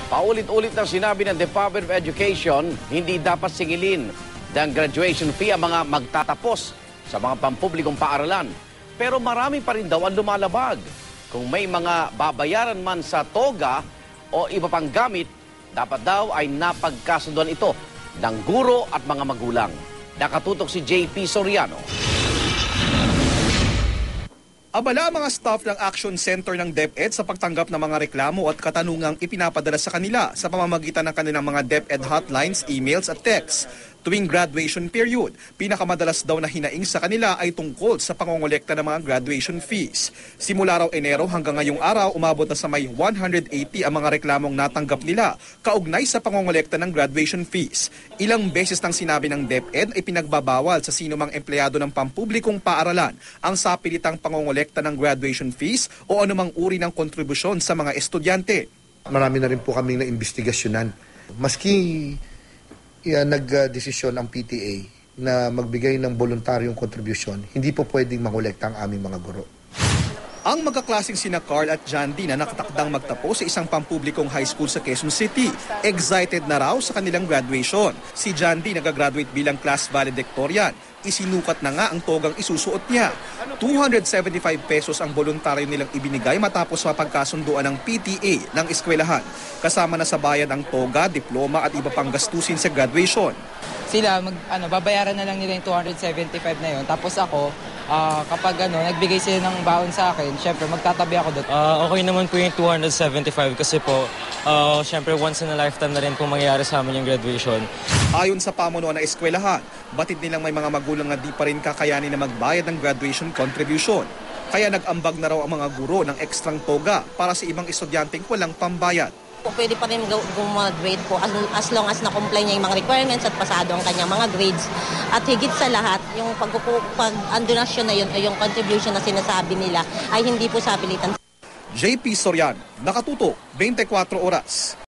Paulit-ulit na sinabi ng Department of Education, hindi dapat singilin ng graduation fee ang mga magtatapos sa mga pampublikong paaralan. Pero marami pa rin daw ang lumalabag. Kung may mga babayaran man sa toga o iba pang gamit, dapat daw ay napagkasunduan ito ng guro at mga magulang. Nakatutok si JP Soriano. Abala ang mga staff ng Action Center ng DepEd sa pagtanggap ng mga reklamo at katanungang ipinapadala sa kanila sa pamamagitan ng kanilang mga DepEd hotlines, emails at texts. Tuwing graduation period, pinakamadalas daw na hinaing sa kanila ay tungkol sa pangongolekta ng mga graduation fees. Simula raw Enero hanggang ngayong araw, umabot na sa may 180 ang mga reklamong natanggap nila kaugnay sa pangongolekta ng graduation fees. Ilang beses nang sinabi ng DepEd ay pinagbabawal sa sino mang empleyado ng pampublikong paaralan ang sapilitang pangongolekta ng graduation fees o anumang uri ng kontribusyon sa mga estudyante. Marami na rin po kaming na-investigasyonan. Maski nagdesisyon ang PTA na magbigay ng voluntaryong contribution, hindi po pwedeng mangolekta ang aming mga guro. Ang magkaklaseng sina Carl at John D na nakatakdang magtapos sa isang pampublikong high school sa Quezon City, excited na raw sa kanilang graduation. Si John D nagagraduate bilang class valedictorian. Isinukat na nga ang togang isusuot niya. 275 pesos ang voluntaryo nilang ibinigay matapos mapagkasunduan ng PTA ng eskwelahan. Kasama na sa bayad ang toga, diploma at iba pang gastusin sa graduation. Sila babayaran na lang nila yung 275 na yun. Tapos ako, kapag nagbigay sila ng baon sa akin, syempre magtatabi ako doon. Okay naman po yung 275 kasi po, syempre once in a lifetime na rin po mangyayari sa amin yung graduation. Ayon sa pamunuan ng eskwelahan, batid nilang may mga magulang na di pa rin kakayanin na magbayad ng graduation contribution. Kaya nag-ambag na raw ang mga guro ng ekstrang toga para sa ibang estudyanteng walang pambayad. Pwede pa rin gumagrade po as long as na-comply niya yung mga requirements at pasado ang kanyang mga grades. At higit sa lahat, yung pag-donasyon na yun o yung contribution na sinasabi nila ay hindi po sapilitan. JP Soriano, nakatutok, 24 oras.